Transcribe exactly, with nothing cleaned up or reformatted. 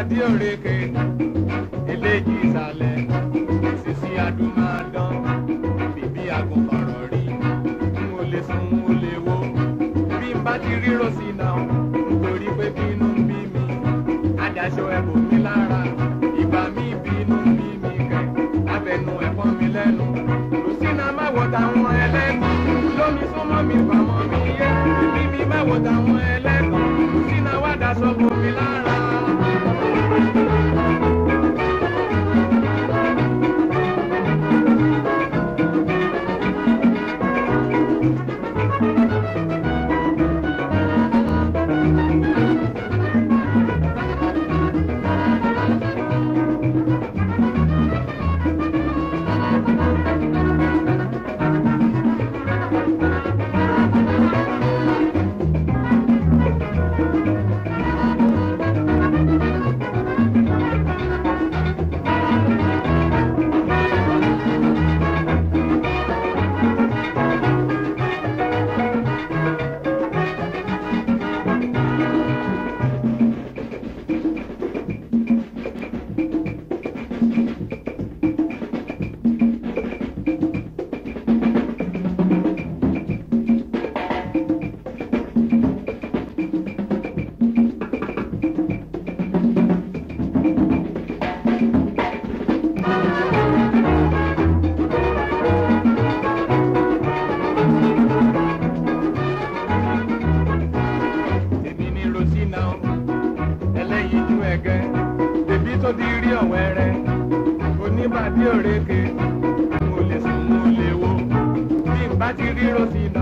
bàdí òrèké eléjì ìsàlẹ̀ sisi adúmáadán bíbí agùnkọ̀rọ̀ rí n ò lè sùn n ò lè wo bí n bá ti rí Rosina nítorí pé bínú ń bí mi adáṣọ ẹ̀bùn mi lára ìgbà mi bínú ń bí mi kẹ́ abẹnú ẹ̀fọ́ mi lẹ́nu Rosina má wo táwọn ẹlẹ́gùn lómi súnmọ́ mi fàmọ́ mi yé ìbí mi má wo táwọn ẹlẹ́gùn Rosina wá daṣọ bò mí lára. Oníbàdí òrèké mo lè sùn mo lè wo bí n bá ti rí Rosina